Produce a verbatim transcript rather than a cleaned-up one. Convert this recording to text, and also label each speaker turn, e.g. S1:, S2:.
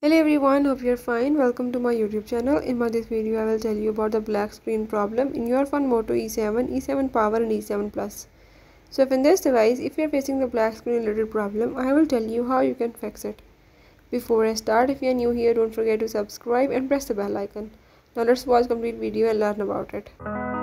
S1: Hello everyone, hope you're fine. Welcome to my YouTube channel. In my this video I will tell you about the black screen problem in your phone Moto E seven, E seven Power and E seven Plus. So if in this device, if you're facing the black screen related problem, I will tell you how you can fix it. Before I start, if you're new here, don't forget to subscribe and press the bell icon. Now let's watch complete video and learn about it.